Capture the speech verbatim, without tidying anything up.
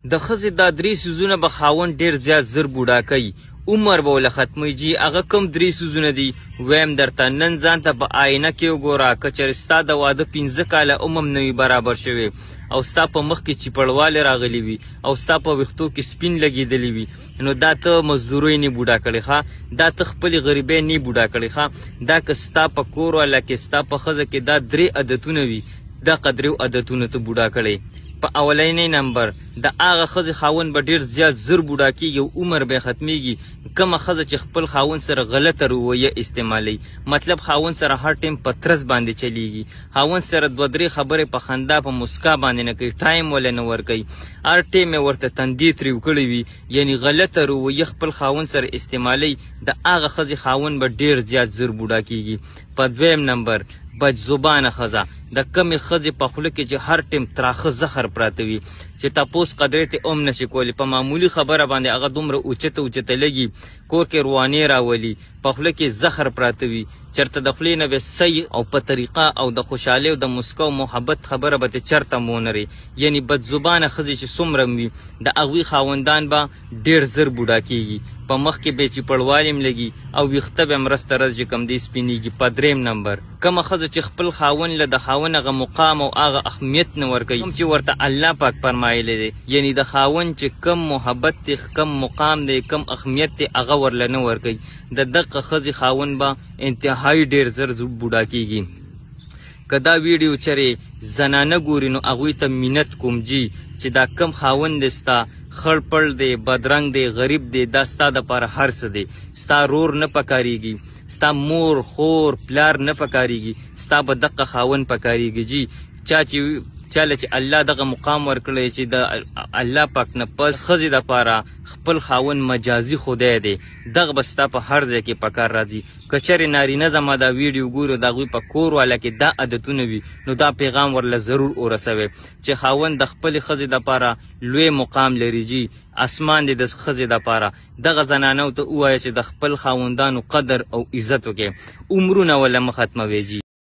د ښځې دا درې څیزونه به خاوند ډېر زیات زر بوډا کوي، عمر به ورله ختمی جي. هغه کوم درې څیزونه دي ویم درته. نن ځان ته په آینه کې وګوره، که چېرې ستا د واده پنځه کاله عمر نه وي برابر شوی او ستا په مخ کې چیپړوالی راغلی وي او ستا په ویښتو کې سپین لګېدلی وي، نو دا ته مزدورۍ نه بوډا کړې ښه، دا ته خپلې غریبۍ نه بوډا کړې ښه. دا که ستا په کور والا کې ستا په ښځه کې دا درې عادتونه وي، دغه درېو عادتونه ته بوډا کړی. په اولنی نمبر د هغه ښځې خاوند به ډېر زیات زر بوډا کېږي او عمر به یې ختمیږي کومه ښځه چې خپل خاوند سره غلطه رویه استعمالوي. مطلب خاوند سره هر ټیم په ترس باندې چلیږي، خاوند سره دوه درې خبرې په خندا په مسکا باندې نه کوي، ټایم وله نه ورکوي، هر ټیم یې ورته تندې تریو کړی وي، یعنې غلطه رویه خپل خاوند سره استعمالوي. د هغه ښځې خاوند به ډېر زیات زر بوډا کېږي. په دویم نمبر بد زبانه ښځه، د کمې ښځې په خوله کې چې هر ټیم تراخه زخر پراته وي چې تپوس قدرې ته هم نشي کولی، په معمولي خبره باندې هغه دومره اوچته اوچته لګي، کور کې روانې راولي، په خوله کې زخر پراته وي، چېرته د خولې نه به صحیح او په طریقه او د خوشحالۍ او د مسکا او محبت خبره به ترې چېرته مونري. یعنې بد زبانه ښځې چې څومره وي د هغوی خاوندان به ډېر زر بوډا کېږي، په مخ کې به یې چیپړوالی هم لګي او ویښته به هم رس ته رس چې کوم دی سپینېږي. په درېیم نمبر کومه ښځه چې خپل خاوند له د خاوند هغه مقام او هغه اهمیت نه ورکوي کوم چې ورته الله پاک فرمایلی دی، یعنې د خاوند چې کم محبت دی، کم مقام دی، کم اهمیت دی، هغه ورله نه ورکوي. د دغه ښځې خاوند به انتهایی ډېر زر بوډا کېږي. که دا ویډیو چرې زنانه ګوري نو هغوی ته منت کوم جي چې دا کم خاوند دی ستا خړ پړ دی، بدرنګ دی، غریب دی، دا ستا دپاره هر څه دی. ستا رور نه پکارېږي، ستا مور خور پلار نه پکارېږي، ستا به دغه خاوند پکارېږي جي. چا چې چاله چې الله دغه مقام ورکړی چې د الله پاک نه پس ښځې دپاره خپل خاوند مجازي خدای دی، دغه به ستا په هر ځای کې په کار راځي. که چېرې نارینه زما دا ویډیو ګوري د هغوی په کور والا کې دا عادتونه وي نو دا پیغام ورله ضرور ورسوئ چې خاوند د خپلې ښځې دپاره لوی مقام لري جي، اسمان دی د ښځې دپاره. دغه زنانو ته ووایه چې د خپل خاوندانو قدر او عزت وکړي، عمرونه وله مه ختموئ جي.